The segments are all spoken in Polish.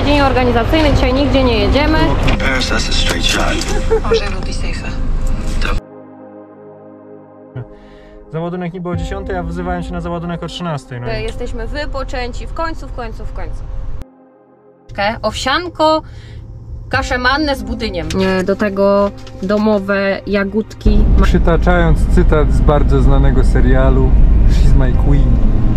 dzień organizacyjny, dzisiaj nigdzie nie jedziemy. Załadunek niby o 10, a wzywają się na załadunek o 13. No jesteśmy wypoczęci, w końcu. Owsianko, kasze manne z budyniem. Do tego domowe jagódki. Przytaczając cytat z bardzo znanego serialu She's My Queen.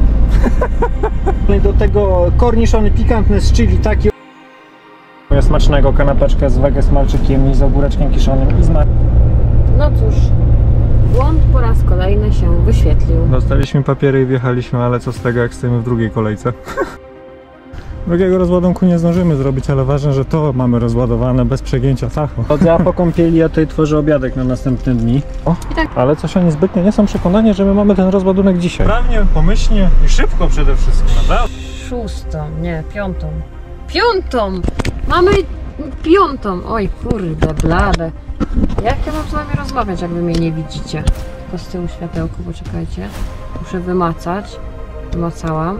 Do tego korniszony pikantny z chili, taki smacznego, kanapeczkę z wege z malczykiem i z ogóreczkiem kiszonym i z No cóż, błąd po raz kolejny się wyświetlił. Dostaliśmy papiery i wjechaliśmy, ale co z tego, jak stoimy w drugiej kolejce? Drugiego rozładunku nie zdążymy zrobić, ale ważne, że to mamy rozładowane bez przegięcia fachu. Ja po kąpieli, ja tutaj tworzę obiadek na następne dni. Ale coś oni zbytnio nie są przekonani, że my mamy ten rozładunek dzisiaj. Sprawnie, pomyślnie i szybko przede wszystkim, naprawdę. 6, nie, 5. 5! Mamy 5! Oj kurde, blade. Jak ja mam z wami rozmawiać, jak wy mnie nie widzicie? To z tyłu światełko, poczekajcie. Muszę wymacać. Wymacałam.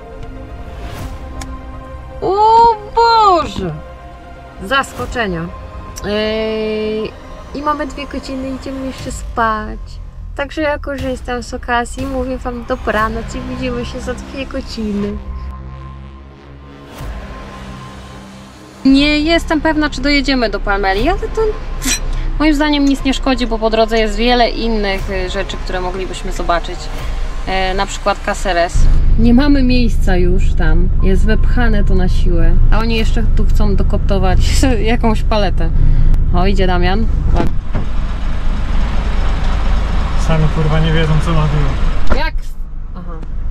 O Boże! Zaskoczenia. I mamy 2 godziny, idziemy jeszcze spać. Także ja korzystam z okazji, mówię wam dobranoc i widzimy się za 2 godziny. Nie jestem pewna, czy dojedziemy do Palmeli, ale to moim zdaniem nic nie szkodzi, bo po drodze jest wiele innych rzeczy, które moglibyśmy zobaczyć. Na przykład Caceres. Nie mamy miejsca już tam, jest wepchane to na siłę, a oni jeszcze tu chcą dokoptować jakąś paletę. O, idzie Damian. Sami kurwa nie wiedzą, co ładują. Jak? Aha.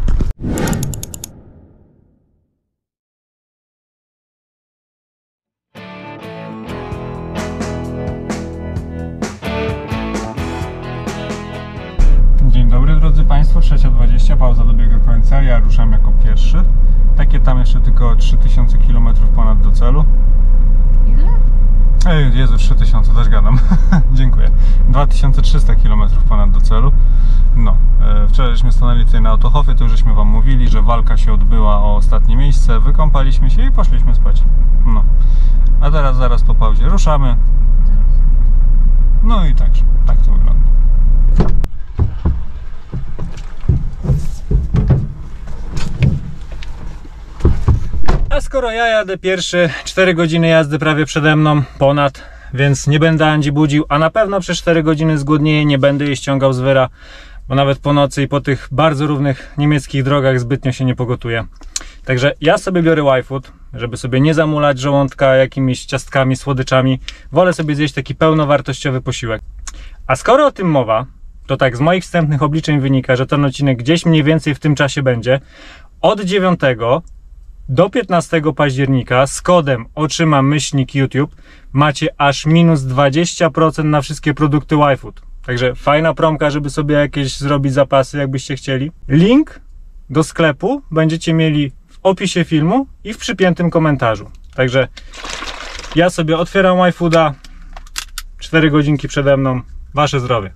Dzień dobry drodzy Państwo, 3:20, pauza dobiega końca, ja ruszam jako pierwszy. Takie tam jeszcze tylko 3000 km ponad do celu. Ile? Ej, Jezu, 3000, też gadam. Dziękuję. 2300 km ponad do celu. No, wczoraj żeśmy stanęli tutaj na Autohofie, to już żeśmy wam mówili, że walka się odbyła o ostatnie miejsce, wykąpaliśmy się i poszliśmy spać. No, a teraz zaraz po pauzie ruszamy. No i tak to wygląda. A skoro ja jadę pierwszy, 4 godziny jazdy prawie przede mną, ponad, więc nie będę Andzi budził, a na pewno przez 4 godziny zgłodnieję, nie będę jej ściągał z wyra, bo nawet po nocy i po tych bardzo równych niemieckich drogach zbytnio się nie pogotuję. Także ja sobie biorę Y-Food, żeby sobie nie zamulać żołądka jakimiś ciastkami, słodyczami. Wolę sobie zjeść taki pełnowartościowy posiłek. A skoro o tym mowa, to tak z moich wstępnych obliczeń wynika, że ten odcinek gdzieś mniej więcej w tym czasie będzie. Od 9 do 15 października z kodem otrzyma-YouTube macie aż minus 20% na wszystkie produkty Y-Food. Także fajna promka, żeby sobie jakieś zrobić zapasy, jakbyście chcieli. Link do sklepu będziecie mieli w opisie filmu i w przypiętym komentarzu. Także ja sobie otwieram Y-Fooda, 4 godzinki przede mną, wasze zdrowie.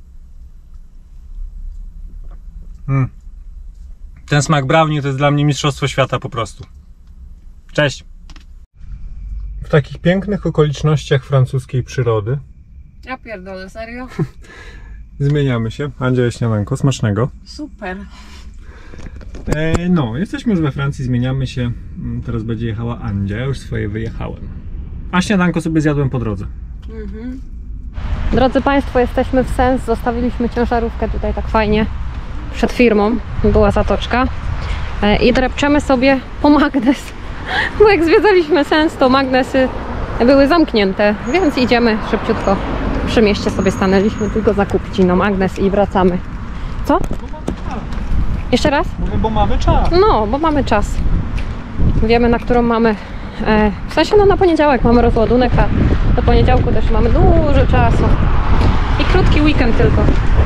Ten smak brownie to jest dla mnie mistrzostwo świata po prostu. Cześć! W takich pięknych okolicznościach francuskiej przyrody Ja pierdolę, serio? zmieniamy się. Andzia je śniadanko, smacznego. Super. No, jesteśmy już we Francji, zmieniamy się. Teraz będzie jechała Andzia, ja już swoje wyjechałem. A śniadanko sobie zjadłem po drodze. Drodzy Państwo, jesteśmy w Sens, zostawiliśmy ciężarówkę tutaj tak fajnie przed firmą, była zatoczka i drepczemy sobie po magnes, bo jak zwiedzaliśmy Sens, to magnesy były zamknięte, więc idziemy szybciutko. Przy mieście sobie stanęliśmy tylko zakupić inną magnes i wracamy. Co? Jeszcze raz? Mówię, bo mamy czas. No, bo mamy czas. Wiemy, na którą mamy, w sensie no na poniedziałek mamy rozładunek, a do poniedziałku też mamy dużo czasu i krótki weekend tylko.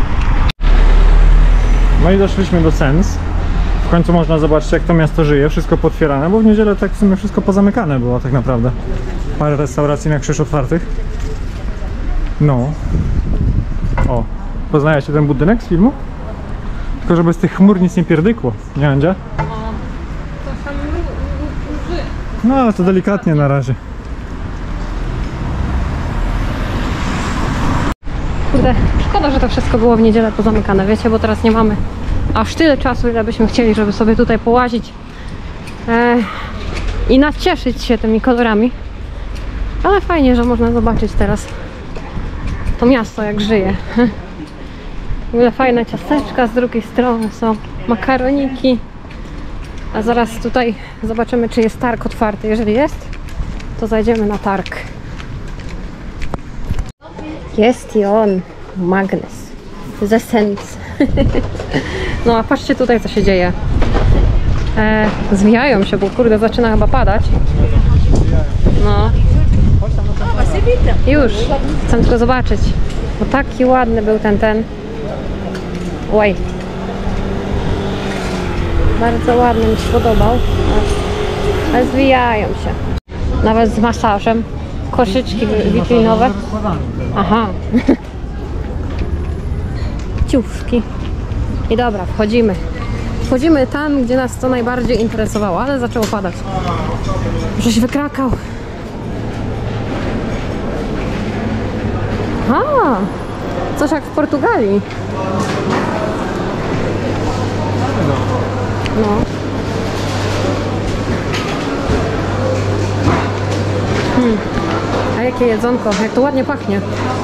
No i doszliśmy do Sens. W końcu można zobaczyć, jak to miasto żyje, wszystko potwierane, bo w niedzielę tak w sumie wszystko pozamykane było tak naprawdę. Parę restauracji na krzyż otwartych. No. O, poznajecie ten budynek z filmu? Tylko żeby z tych chmur nic nie pierdykło, nie Andzia? No to delikatnie na razie. Kurde, szkoda, że to wszystko było w niedzielę pozamykane, wiecie, bo teraz nie mamy aż tyle czasu, ile byśmy chcieli, żeby sobie tutaj połazić i nacieszyć się tymi kolorami. Ale fajnie, że można zobaczyć teraz to miasto, jak żyje. W ogóle fajne ciasteczka, z drugiej strony są makaroniki. A zaraz tutaj zobaczymy, czy jest targ otwarty. Jeżeli jest, to zajdziemy na targ. Jest i on, magnes, ze Sens. No a patrzcie tutaj, co się dzieje. Zwijają się, bo kurde, zaczyna chyba padać. No. Już, chcę tylko zobaczyć. Bo taki ładny był ten. Oj. Bardzo ładny, mi się podobał. Ale zwijają się. Nawet z masażem. Koszyczki witrinowe. Aha. Ciuszki. I dobra, wchodzimy. Wchodzimy tam, gdzie nas to najbardziej interesowało, ale zaczęło padać. Żeś wykrakał. A, coś jak w Portugalii. No. A jakie jedzonko, jak to ładnie pachnie.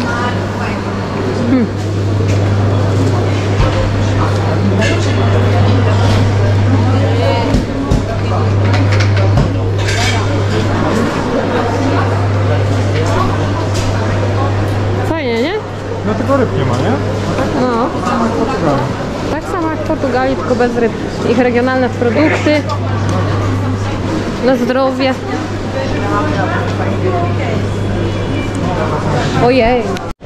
Fajnie, nie? No tylko ryb nie ma, nie? No. Tak samo jak w Portugalii, tylko bez ryb. Ich regionalne produkty. Na zdrowie. Ojej.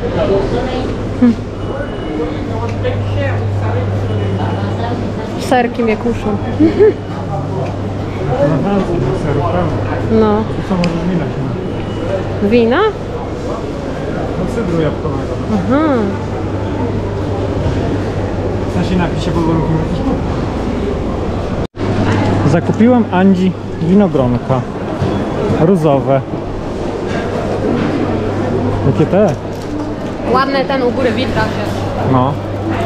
Serki mnie kuszą. No. Co możesz wina się? Wina? No cydru jabłkowego. Aha. W sensie napisie podwórkiem. Zakupiłem Andzi winogronka. Różowe. Jakie te? Ładne ten u góry witraż jest. No.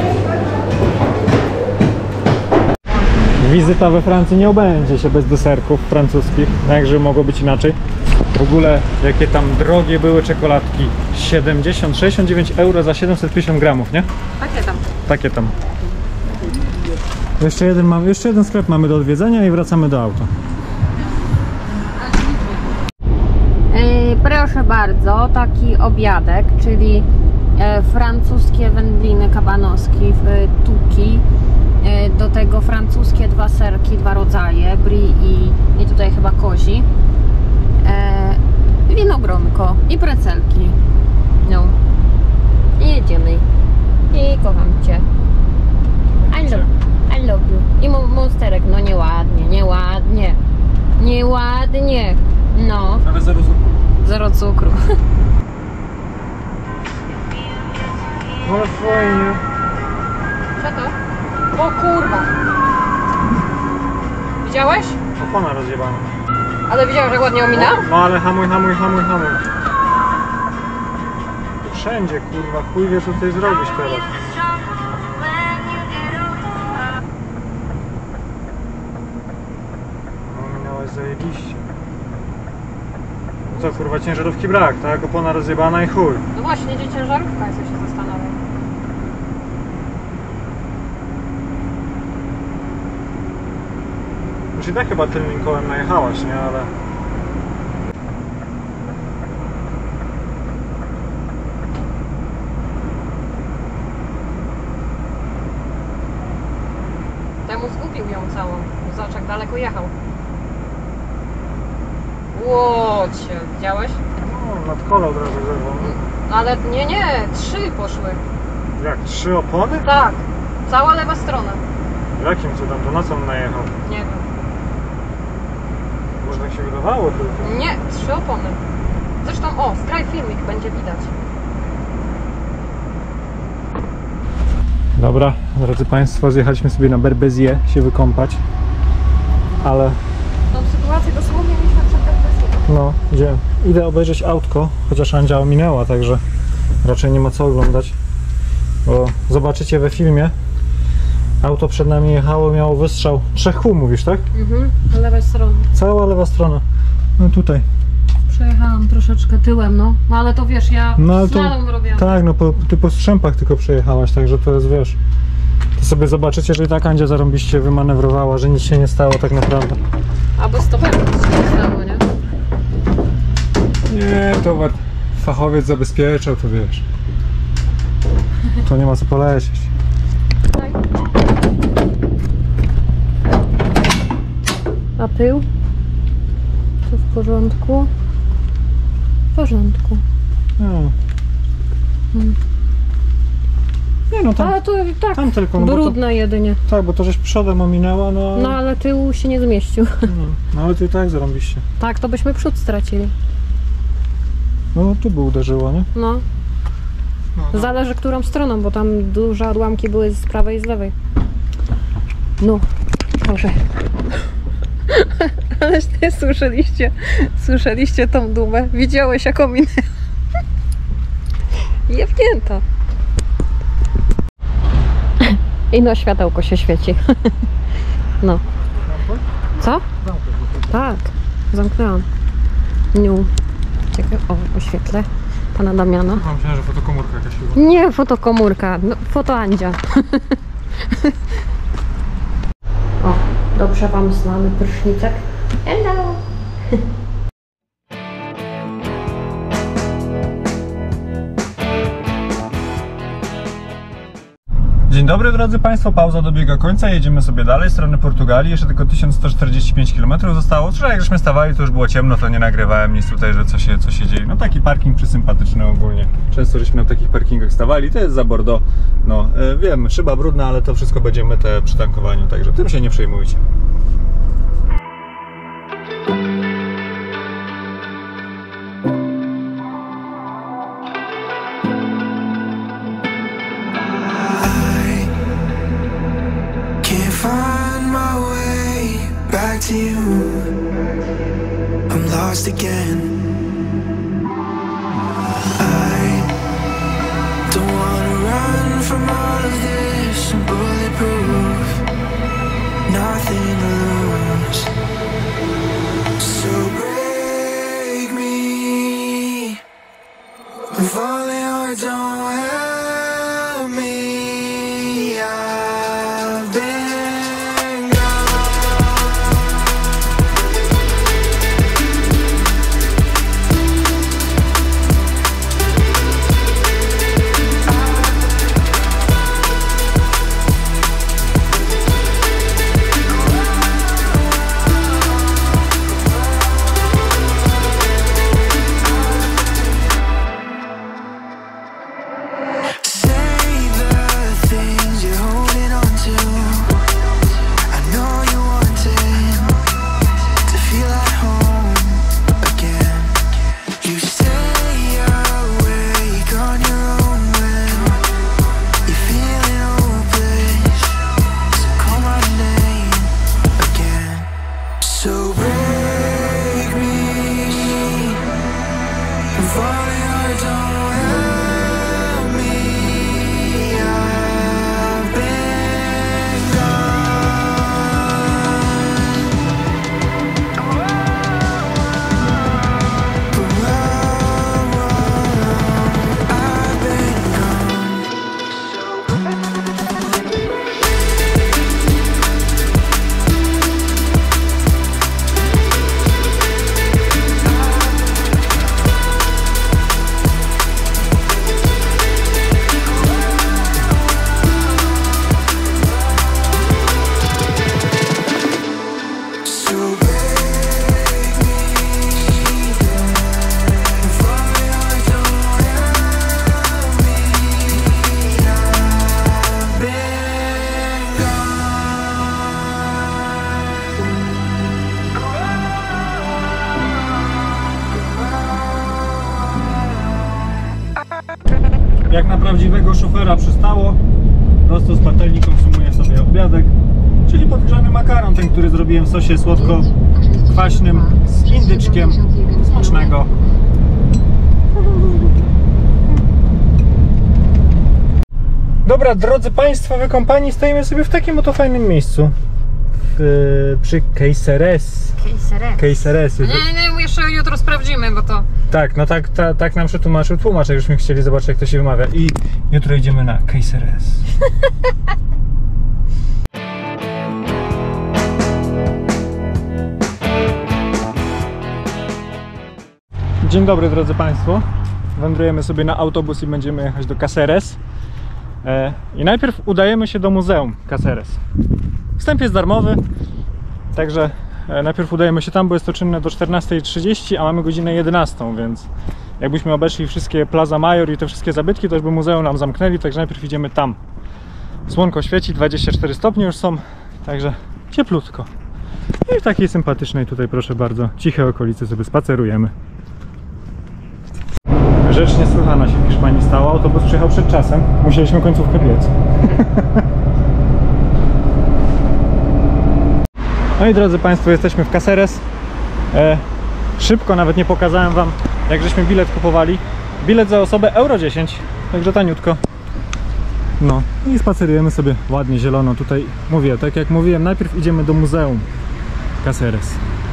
Wizyta we Francji nie obędzie się bez deserków francuskich. Jakże mogło być inaczej. W ogóle jakie tam drogie były czekoladki. 69 euro za 750 gramów, nie? Takie tam. Takie tam. Jeszcze jeden sklep mamy do odwiedzenia i wracamy do auta. Proszę bardzo, taki obiadek, czyli francuskie wędliny kabanoski w tuki, do tego francuskie 2 serki, 2 rodzaje, brie i tutaj chyba kozi, winogronko i precelki. No. I jedziemy. I kocham Cię. I love you. I monsterek, no nieładnie. Nieładnie. No. Ale zero cukru. Zero cukru. Ale fajnie. Co to? O kurwa! Widziałeś? Opona rozjebana. Ale widziałeś, jak ładnie omina? No ale hamuj. Tu wszędzie kurwa, chuj wie co tutaj zrobić teraz. No minąłeś zajebiście. Co kurwa, ciężarówki brak, tak? Opona rozjebana i chuj. No właśnie, gdzie ciężarówka jest, ja się zastanawiam. Już i tak chyba tylnym kołem najechałaś, nie? Ale... Temu zgubił ją całą. Zobacz, jak daleko jechał. Łocie, widziałeś? No, nad kole od razu zerwał. Ale nie, 3 poszły. Jak? 3 opony? Tak, cała lewa strona. Jakim cudem? To na co on najechał? Nie wiem. Może tak się wydawało tylko. Nie, 3 opony. Zresztą, o, skraj filmik będzie widać. Dobra, drodzy Państwo, zjechaliśmy sobie na Berbezier się wykąpać, ale Tą sytuację dosłownie mieliśmy przed No, idę obejrzeć autko, chociaż Andzia ominęła, także raczej nie ma co oglądać. Bo zobaczycie we filmie, auto przed nami jechało, miało wystrzał 3 kół, mówisz, tak? Mhm, po lewej stronie. Cała lewa strona. No tutaj. Przejechałam troszeczkę tyłem, no. No ale to wiesz, ja slalom robiłam. Tak, no ty po strzępach tylko przejechałaś, także to jest, wiesz. To sobie zobaczycie, że i tak Andzia zarąbiście wymanewrowała, że nic się nie stało tak naprawdę. A bez stopera nic się nie stało, nie? Nie, towar fachowiec zabezpieczał, to wiesz. To nie ma co polecieć. Tak. A tył? To w porządku? W porządku. No. Nie no, tam, Ale to i tak tam tylko, no brudne jedynie. tak, bo to żeś przodem ominęła, no. No ale tył się nie zmieścił. No ale to i tak zarąbiście. Tak, to byśmy przód stracili. No tu by uderzyło, nie? No. Zależy którą stroną, bo tam duże odłamki były z prawej i z lewej. No, proszę. Ależ ty słyszeliście tą dumę. Widziałeś jaką minę? Jebnięta. I no światełko się świeci. No. Co? Tak, zamknęłam. Niu. Czekaj, o, oświetlę pana Damiana. Myślałem, że fotokomórka jakaś chyba. Nie fotokomórka, no, foto Andzia. O, dobrze wam znany prysznicek. Hello! Dzień dobry drodzy Państwo, pauza dobiega końca, jedziemy sobie dalej w stronę Portugalii, jeszcze tylko 1145 km zostało. Wczoraj jak żeśmy stawali, to już było ciemno, to nie nagrywałem nic tutaj, że co się dzieje. No taki parking przysympatyczny ogólnie, często żeśmy na takich parkingach stawali, to jest za Bordeaux. No wiem, szyba brudna, ale to wszystko będzie myte przy tankowaniu, także tym się nie przejmujcie. Find my way back to you. I'm lost again. I don't wanna run from all of this. I'm bulletproof, nothing to lose. So break me. I'm falling hard, don't help me. I've been Jak na prawdziwego szofera przystało, prosto z patelni konsumuję sobie obiadek, czyli podgrzany makaron, ten, który zrobiłem w sosie słodko-kwaśnym z indyczkiem, z jutro. Dobra, drodzy Państwo, wykąpani, stoimy sobie w takim oto fajnym miejscu. Przy Caceres. Caceres. Nie, jeszcze jutro sprawdzimy, bo to... Tak, no tak nam przetłumaczył tłumacz, jakbyśmy chcieli zobaczyć, jak to się wymawia. I jutro idziemy na Caceres. Dzień dobry, drodzy Państwo. Wędrujemy sobie na autobus i będziemy jechać do Caceres. I najpierw udajemy się do Muzeum Caceres. Wstęp jest darmowy, także najpierw udajemy się tam, bo jest to czynne do 14:30, a mamy godzinę 11, więc jakbyśmy obeszli wszystkie Plaza Mayor i te wszystkie zabytki, to już by muzeum nam zamknęli, także najpierw idziemy tam. Słonko świeci, 24 stopnie już są, także cieplutko. I w takiej sympatycznej tutaj, proszę bardzo, cichej okolicy sobie spacerujemy. Rzecz niesłychana się w Hiszpanii stała, autobus przyjechał przed czasem, musieliśmy końcówkę biec. No i drodzy Państwo, jesteśmy w Caceres. Szybko, nawet nie pokazałem Wam, jak żeśmy bilet kupowali. Bilet za osobę euro 10, także taniutko. No i spacerujemy sobie ładnie, zielono. Tutaj mówię, tak jak mówiłem, najpierw idziemy do Muzeum Caceres.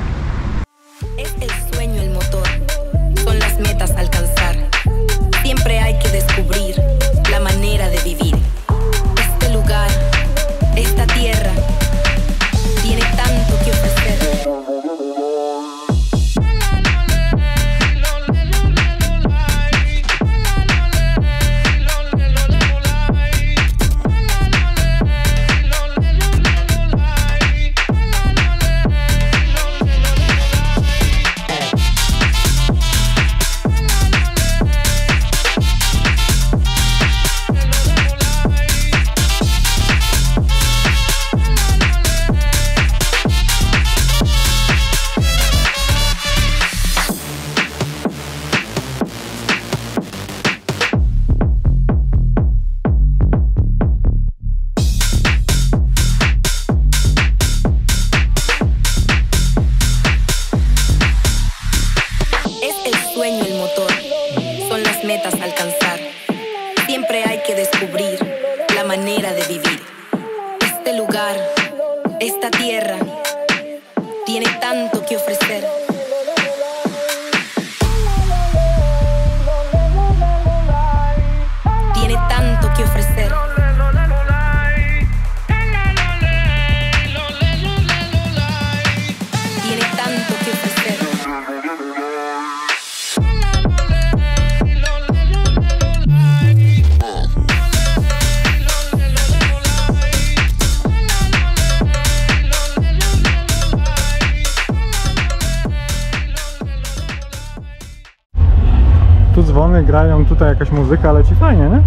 Tu dzwony grają, tutaj jakaś muzyka leci fajnie, nie?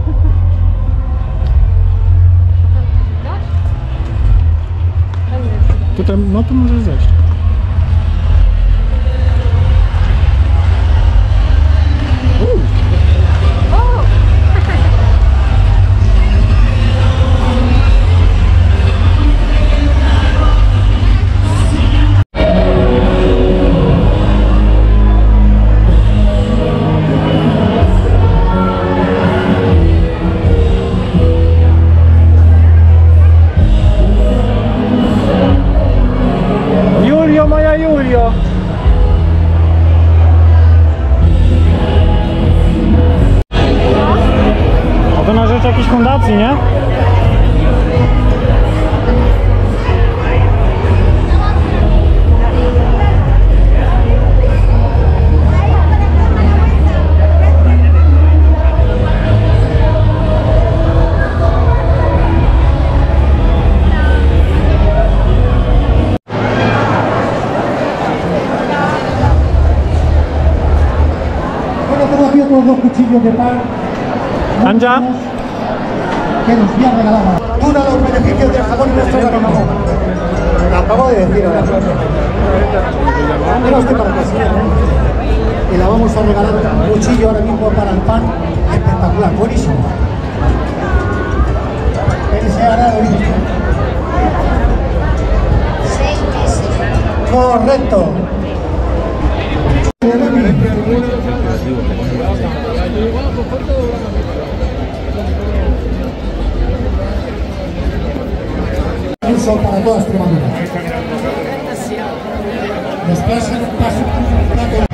Tutaj, no tu możesz zejść. Julio! To na rzecz jakiejś fundacji, nie? Dos cuchillos de pan Anja, que nos había regalado. Uno de los beneficios del jabón nuestro de Ramón. Lo acabo de decir ahora. Mira usted para que sí, y la vamos a regalar un cuchillo ahora mismo para el pan espectacular, buenísimo. Él se hará de origen. 6 meses. Correcto. aplauso para toda Extremadura. Desplacen un paso.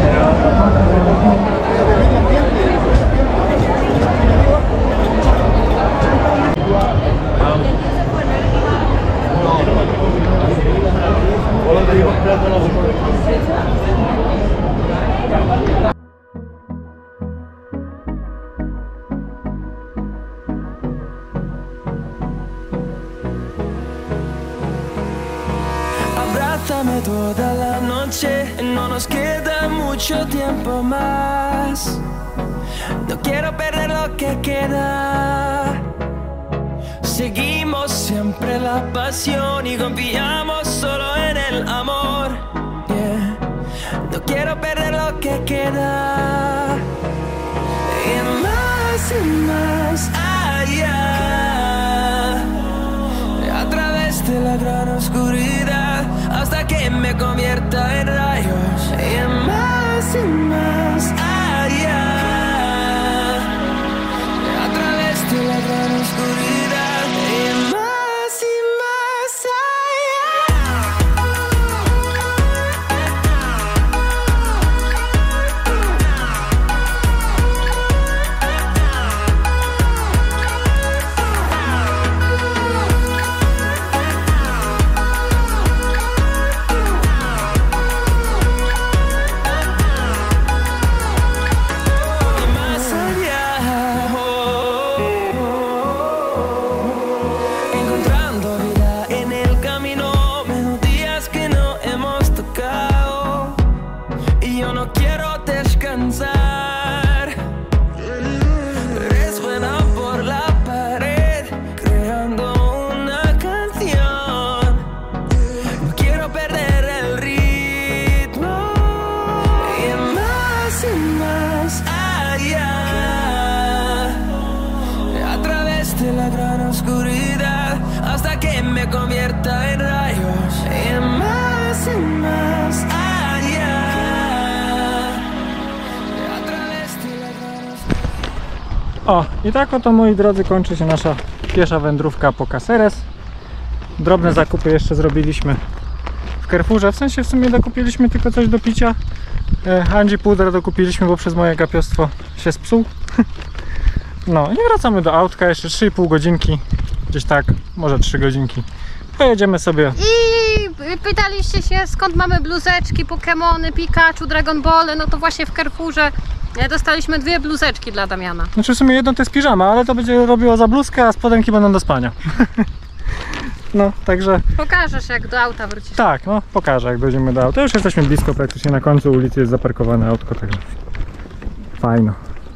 Abrázame toda la noche, no nos queda mucho tiempo más. No quiero perder lo que queda. Seguimos siempre la pasión y confiamos solo en el amor. Yeah. No quiero perder lo que queda. Y más allá, a través de la gran oscuridad, hasta que me convierta en rayos. Y más allá, a través de la gran oscuridad. Y más me convierta en rayos. Y más allá, a través de la gran oscuridad. O, i tak oto, moi drodzy, kończy się nasza piesza wędrówka po Caceres. Drobne zakupy jeszcze zrobiliśmy w Carrefourze, w sensie w sumie dokupiliśmy tylko coś do picia. Andzi puder dokupiliśmy, bo przez moje gapiostwo się spsuł. No i wracamy do autka, jeszcze 3,5 godzinki, gdzieś tak, może 3 godzinki. Pojedziemy sobie. I pytaliście się, skąd mamy bluzeczki, Pokemony, Pikachu, Dragon Ball. No to właśnie w Carrefourze dostaliśmy 2 bluzeczki dla Damiana. Znaczy w sumie jedno to jest piżama, ale to będzie robiło za bluzkę, a spodenki będą do spania. No, także... Pokażesz, jak do auta wrócisz. Tak, no pokażę, jak dojdziemy do auta. Już jesteśmy blisko, praktycznie na końcu ulicy jest zaparkowane autko, także fajno.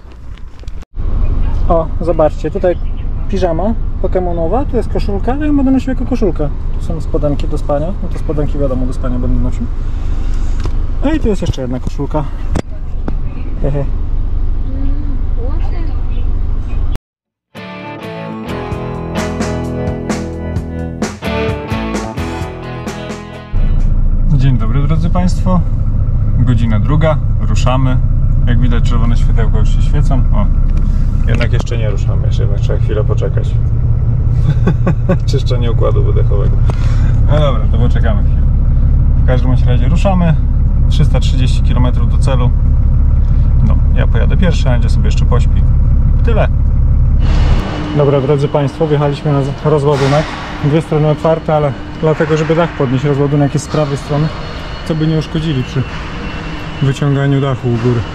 O, zobaczcie, tutaj piżama pokemonowa, tu jest koszulka, ja ją będę nosił jako koszulkę. Tu są spodenki do spania, no to spodenki wiadomo do spania będę nosił. No i tu jest jeszcze jedna koszulka. Hehe. Dzień dobry, drodzy Państwo. Godzina 2, ruszamy. Jak widać, czerwone światełka już się świecą. O, jednak jeszcze nie ruszamy, jeszcze jednak trzeba chwilę poczekać. Czyszczenie układu wydechowego. No dobra, to poczekamy chwilę. W każdym razie ruszamy. 330 km do celu. No, ja pojadę pierwszy, Andzia sobie jeszcze pośpi. Tyle. Dobra, drodzy Państwo, wjechaliśmy na rozładunek. Dwie strony otwarte, ale dlatego, żeby dach podnieść. Rozładunek jest z prawej strony, co by nie uszkodzili przy wyciąganiu dachu u góry.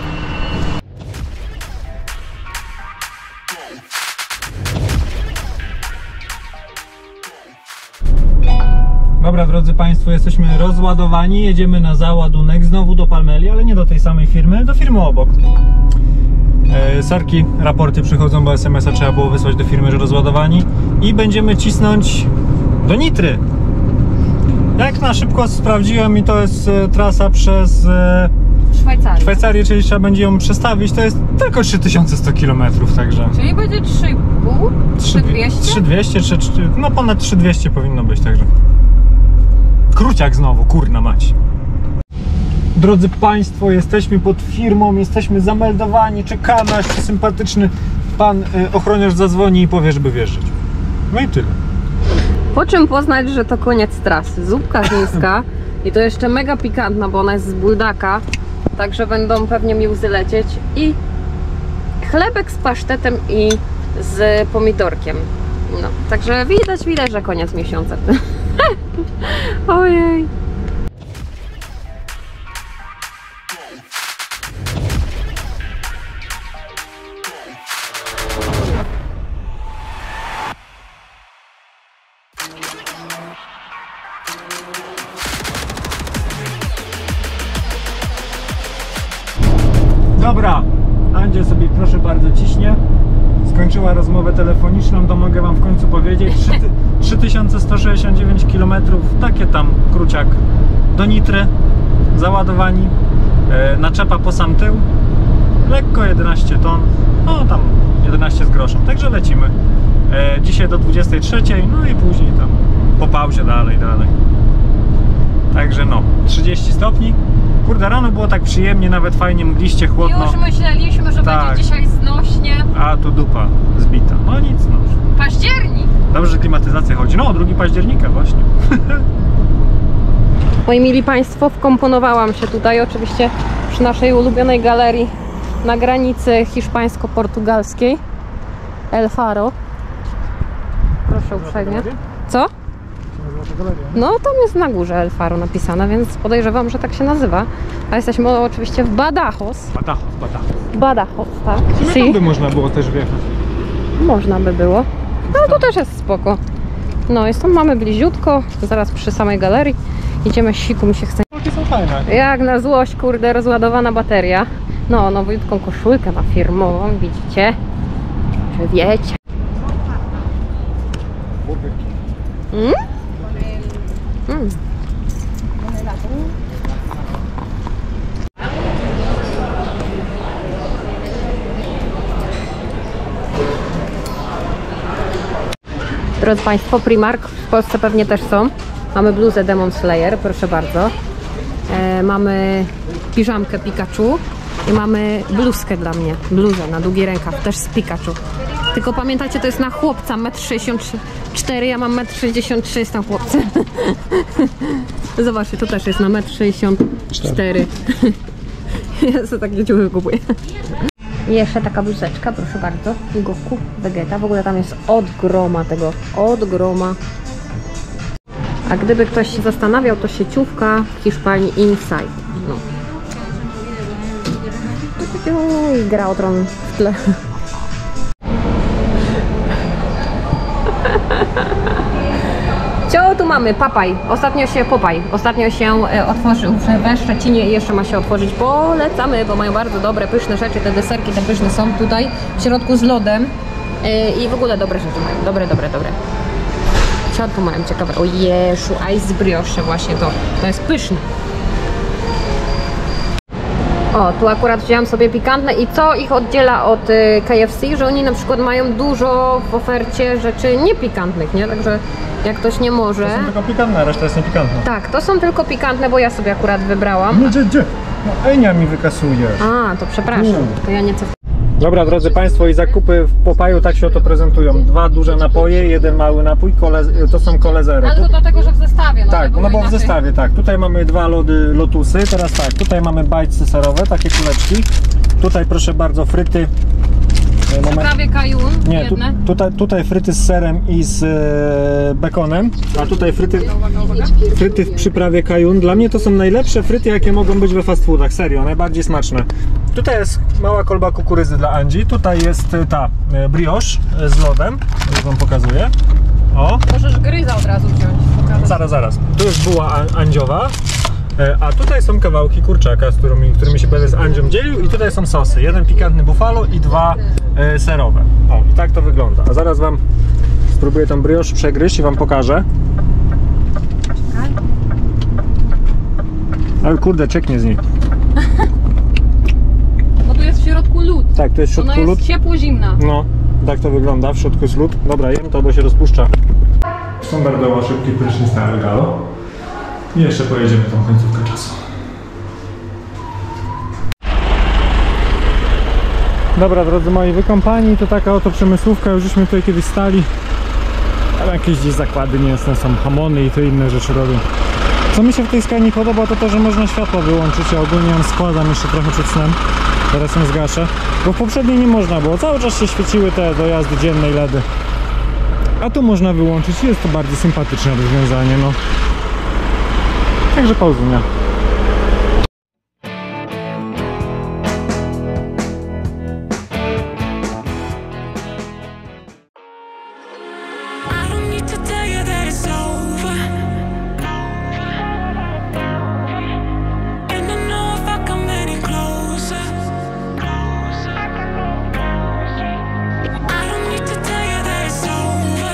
Dobra, drodzy Państwo, jesteśmy rozładowani, jedziemy na załadunek, znowu do Palmeli, ale nie do tej samej firmy, do firmy obok. Sorki, raporty przychodzą, bo SMS-a trzeba było wysłać do firmy, że rozładowani, i będziemy cisnąć do Nitry. Jak na szybko sprawdziłem, i to jest trasa przez Szwajcarię, czyli trzeba będzie ją przestawić, to jest tylko 3100 km, także... Czyli będzie 3,5? 3200? 3200, no ponad 3200 powinno być, także... Kruciak znowu, kurna mać. Drodzy Państwo, jesteśmy pod firmą, jesteśmy zameldowani, czekamy, aż się sympatyczny pan ochroniarz zadzwoni i powie, żeby wjeżdżać. No i tyle. Po czym poznać, że to koniec trasy. Zupka chińska i to jeszcze mega pikantna, bo ona jest z buldaka, także będą pewnie mi łzy lecieć. I chlebek z pasztetem i z pomidorkiem. No, także widać, że koniec miesiąca. Ojej. Dobra, Andzia sobie proszę bardzo ciśnie. Skończyła rozmowę telefoniczną, to mogę wam w końcu powiedzieć. 3169 km, takie tam kruciak do Nitry, załadowani, naczepa po sam tył, lekko 11 ton, no tam 11 z groszem, także lecimy. Dzisiaj do 23, no i później tam po pauzie dalej. Także no, 30 stopni. Kurde, rano było tak przyjemnie, nawet fajnie, mgliście, chłodno. Już myśleliśmy, że Tak. będzie dzisiaj znośnie. A tu dupa zbita. No nic, no. Październik! Dobrze, że klimatyzacja chodzi. No, 2 października właśnie. Moi mili Państwo, wkomponowałam się tutaj oczywiście przy naszej ulubionej galerii na granicy hiszpańsko-portugalskiej El Faro. Proszę uprzejmie. Co? No tam jest na górze El Faro napisane, więc podejrzewam, że tak się nazywa. A jesteśmy oczywiście w Badajoz. Badajoz, tak. Tam by można było też wjechać. Można by było. No to też jest spoko. No i stąd mamy bliziutko, zaraz przy samej galerii. Idziemy, siku mi się chce. Takie są fajne. Jak na złość, kurde, rozładowana bateria. No, nowiutką koszulkę ma firmową, widzicie? Czy wiecie? Mm? Mm. Drodzy Państwo, Primark w Polsce pewnie też są. Mamy bluzę Demon Slayer, proszę bardzo. Mamy piżamkę Pikachu i mamy bluzkę dla mnie. Bluzę na długi rękaw, też z Pikachu. Tylko pamiętajcie, to jest na chłopca 1,64 m, ja mam 1,63 m, jestem chłopcem. Zobaczcie, tu też jest na 1,64 m. Ja sobie takie ciuchy kupuję. I jeszcze taka bluzeczka, proszę bardzo. Goku, Vegeta. W ogóle tam jest od groma tego. Od groma. A gdyby ktoś się zastanawiał, to sieciówka w Hiszpanii Inside. No. I gra o tron w tle. Co tu mamy? Papaj. Ostatnio się otworzył we Szczecinie i jeszcze ma się otworzyć. Polecamy, bo mają bardzo dobre, pyszne rzeczy. Te deserki, te pyszne są tutaj w środku z lodem. I w ogóle dobre rzeczy mają. Dobre. Co tu mają ciekawe? O Jeszu, ice brioche właśnie to jest pyszne. O, tu akurat wzięłam sobie pikantne i co ich oddziela od KFC, że oni na przykład mają dużo w ofercie rzeczy niepikantnych, nie? Także jak ktoś nie może... To są tylko pikantne, a reszta jest niepikantna. Tak, to są tylko pikantne, bo ja sobie akurat wybrałam. Gdzie? No Enia mi wykasuje. A, to przepraszam, to ja nieco... Dobra, drodzy Państwo, i zakupy w Popaju tak się oto prezentują. 2 duże napoje, 1 mały napój, to są Cole Zero. Ale to dlatego, że w zestawie. No, tak, no bo w zestawie, tak. Tutaj mamy 2 lody Lotusy, teraz tak, tutaj mamy bajtsy serowe, takie kuleczki. Tutaj proszę bardzo fryty. Prawie kajun, nie, jedne. Tutaj fryty z serem i z bekonem, a tutaj fryty w przyprawie kajun. Dla mnie to są najlepsze fryty, jakie mogą być we fast foodach, serio, najbardziej smaczne. Tutaj jest mała kolba kukurydzy dla Andzi, tutaj jest ta brioche z lodem, już wam pokazuję. O. Możesz gryza od razu wziąć. Zaraz. Tu jest buła andziowa, a tutaj są kawałki kurczaka, z którymi się będę z Andzią dzielił, i tutaj są sosy. 1 pikantny buffalo i 2 serowe. O, i tak to wygląda. A zaraz wam spróbuję tą brioche przegryźć i wam pokażę. Ale kurde, czeknie z niej. Bo tu jest w środku lód. Tak, to jest w środku Ona lód. jest ciepło-zimna. No, tak to wygląda, w środku jest lód. Dobra, jem to, bo się rozpuszcza. Standardowo szybki prysznic na Elgalo. I jeszcze pojedziemy tą końcówkę czasu. Dobra, drodzy moi, wykąpani, to taka oto przemysłówka, już żeśmy tutaj kiedyś stali. jakieś gdzieś zakłady niejasne są, hamony i to inne rzeczy robią. Co mi się w tej Scanii podoba, to to, że można światło wyłączyć. Ja ogólnie ją składam jeszcze trochę przed snem. Teraz ją zgaszę, bo w poprzedniej nie można było. Cały czas się świeciły te dojazdy dzienne i LEDy. A tu można wyłączyć. Jest to bardziej sympatyczne rozwiązanie, no. Także pauzunia. I don't need to tell you that it's over. And I know if I come any closer. I don't need to tell you that it's over.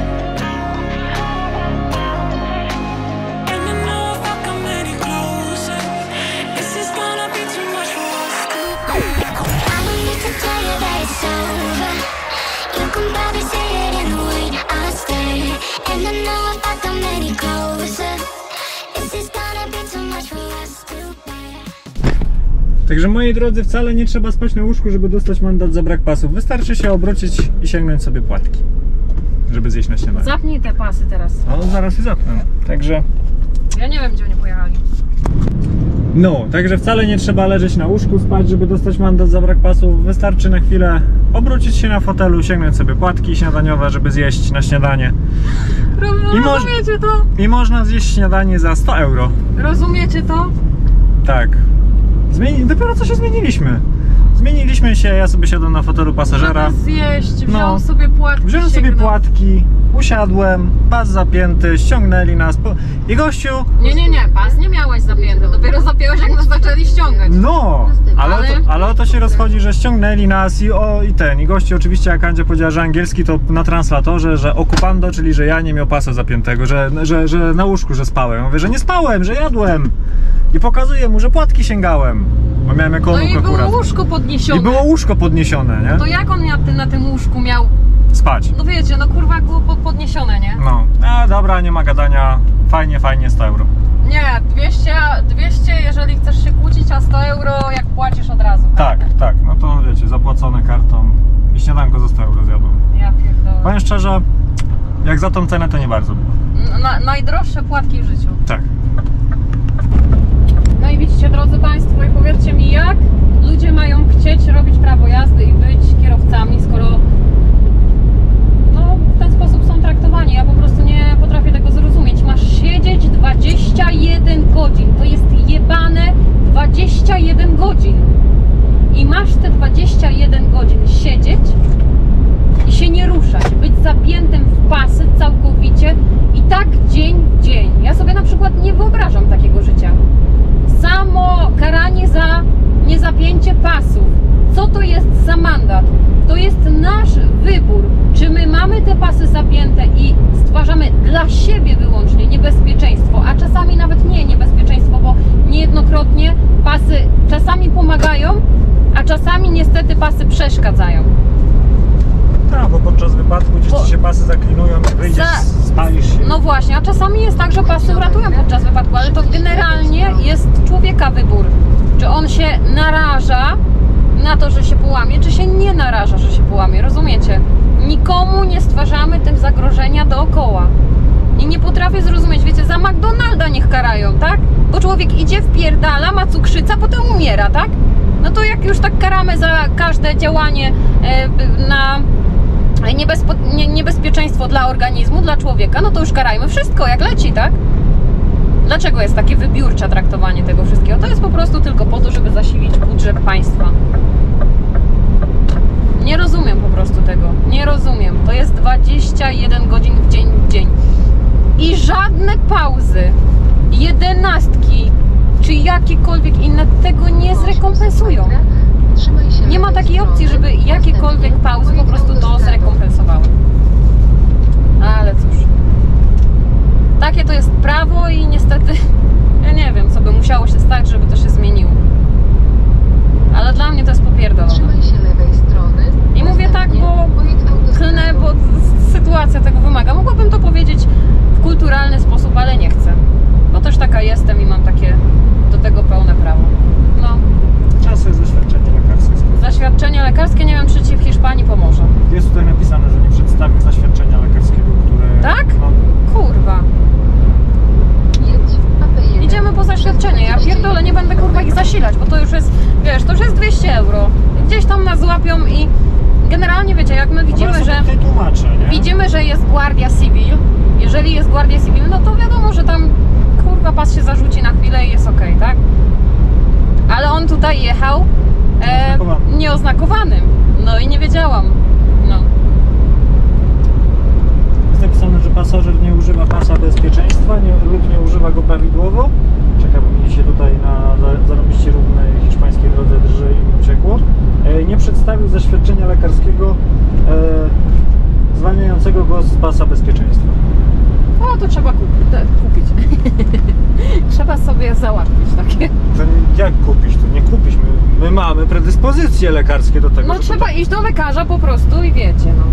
And I know if I come any closer, this is gonna be too much for us to bear. I don't need to tell you that it's over. You can probably say it in the way I stay. And I know if I come any closer, this is gonna be too much for us to bear. Także moi drodzy, wcale nie trzeba spać na łóżku, żeby dostać mandat za brak pasów. Wystarczy się obrócić i sięgnąć sobie płatki, żeby zjeść na śniadanie. Zapnij te pasy teraz. No zaraz je zapnę. Także... Ja nie wiem, gdzie oni pojechali. No, także wcale nie trzeba leżeć na łóżku, spać, żeby dostać mandat za brak pasów. Wystarczy na chwilę obrócić się na fotelu, sięgnąć sobie płatki śniadaniowe, żeby zjeść na śniadanie. Rozumiecie to? I można zjeść śniadanie za 100 euro. Rozumiecie to? Tak. Dopiero co się zmieniliśmy. Zmieniliśmy się, ja sobie siadłem na fotelu pasażera. Żeby zjeść, wziął No. sobie płatki. Wziąłem sobie sięgnął. płatki, usiadłem, pas zapięty, ściągnęli nas. I gościu... Nie, pas nie miałeś zapięty. Dopiero zapiąłeś, jak nas zaczęli ściągać. No, Ale- ale o to się rozchodzi, że ściągnęli nas i gości oczywiście, jak Andzia powiedziała, że angielski, to na translatorze, że okupando, czyli że ja nie miał pasa zapiętego, że na łóżku, że spałem. Ja mówię, że nie spałem, że jadłem. I pokazuję mu, że płatki sięgałem, bo miałem jako No i nóg było akurat. łóżko podniesione. I było łóżko podniesione, nie? To jak on na tym łóżku miał... Spać. No wiecie, no kurwa, jak było podniesione, nie? No, dobra, nie ma gadania, fajnie, 100 euro. Nie, 200, jeżeli chcesz się kłócić, a 100 euro jak płacisz od razu. Tak, no to wiecie, zapłacone kartą i śniadanko za 100 euro zjadłem. Ja pierdolę. Powiem szczerze, jak za tą cenę to nie bardzo było. Najdroższe płatki w życiu. Tak. No i widzicie, drodzy Państwo, i powiedzcie mi, jak ludzie mają chcieć robić prawo jazdy i być kierowcami, skoro no, w ten sposób są traktowani. Ja po prostu nie potrafię tego zrozumieć. Masz siedzieć 21 godzin. To jest jebane 21 godzin. I masz te 21 godzin siedzieć i się nie ruszać, być zapiętym w pasy całkowicie i tak dzień w dzień. Ja sobie na przykład nie wyobrażam takiego życia. Samo karanie za niezapięcie pasów. Co to jest za mandat? To jest nasz wybór. Czy my mamy te pasy zapięte i stwarzamy dla siebie wyłącznie niebezpieczeństwo, a czasami nawet nie niebezpieczeństwo, bo niejednokrotnie pasy czasami pomagają, a czasami niestety pasy przeszkadzają. Tak, bo podczas wypadku gdzieś ci się pasy zaklinują, jak wyjdziesz, spalisz się. No właśnie, a czasami jest tak, że pasy uratują podczas wypadku, ale to generalnie jest człowieka wybór. Czy on się naraża na to, że się połamie, czy się nie naraża, że się połamie, rozumiecie? Nikomu nie stwarzamy tym zagrożenia dookoła. I nie potrafię zrozumieć, wiecie, za McDonalda niech karają, tak? Bo człowiek idzie, wpierdala, ma cukrzyca, potem umiera, tak? No to jak już tak karamy za każde działanie na niebezpieczeństwo dla organizmu, dla człowieka, no to już karajmy wszystko, jak leci, tak? Dlaczego jest takie wybiórcze traktowanie tego wszystkiego? To jest po prostu tylko po to, żeby zasilić budżet państwa. Nie rozumiem po prostu tego. Nie rozumiem. To jest 21 godzin w dzień. I żadne pauzy, 11 czy jakiekolwiek inne tego nie zrekompensują. Nie ma takiej opcji, żeby jakiekolwiek pauzy po prostu to zrekompensowały. Ale cóż. Takie to jest prawo i niestety ja nie wiem, co by musiało się stać, żeby to się zmieniło. Ale dla mnie to jest popierdolone. Trzymaj się lewej strony. I mówię tak, bo klnę, bo sytuacja tego wymaga. Mogłabym to powiedzieć w kulturalny sposób, ale nie chcę. Bo też taka jestem i mam takie do tego pełne prawo. No. wybrać, bo to już jest, wiesz, to już jest 200 euro. Gdzieś tam nas złapią i generalnie wiecie, jak my widzimy, że widzimy, że jest Guardia Civil, jeżeli jest Guardia Civil, no to wiadomo, że tam kurwa pas się zarzuci na chwilę i jest okej, tak? Ale on tutaj jechał nieoznakowanym, no i nie wiedziałam, no. Jest napisane, że pasażer nie używa pasa bezpieczeństwa lub nie używa go prawidłowo. Czekaj, bo mi się tutaj na zarobiście równej hiszpańskiej drodze drży i mi uciekło. Nie przedstawił zaświadczenia lekarskiego zwalniającego go z pasa bezpieczeństwa. O, to trzeba kupić. Trzeba sobie załatwić takie. To jak kupić? To nie kupić. My mamy predyspozycje lekarskie do tego. No trzeba iść do lekarza po prostu i wiecie, no.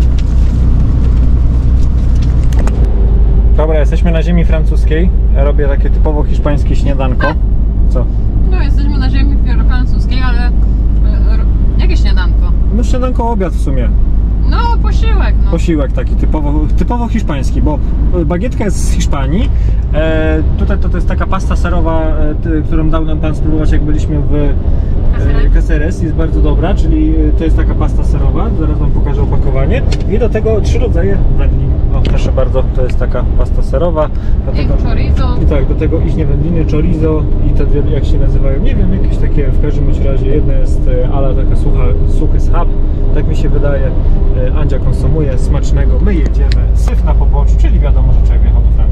Dobra, jesteśmy na ziemi francuskiej. Ja robię takie typowo hiszpańskie śniadanko. Co? No, jesteśmy na ziemi francuskiej, ale jakie śniadanko? No śniadanko, obiad w sumie. No, posiłek, no. Posiłek taki typowo hiszpański, bo bagietka jest z Hiszpanii. Tutaj to jest taka pasta serowa, którą dał nam pan spróbować, jak byliśmy w Caceres. Jest bardzo dobra, czyli to jest taka pasta serowa. Zaraz wam pokażę opakowanie. I do tego 3 rodzaje wędlin. O, proszę bardzo, to jest taka pasta serowa. I chorizo. I tak, do tego iśnie wędliny, chorizo i te dwie, jak się nazywają, nie wiem, jakieś takie, w każdym razie jedna jest ala taka suchy schab, tak mi się wydaje. Andzia konsumuje, smacznego, my jedziemy, syf na poboczu, czyli wiadomo, że człowiek jechał do Francji.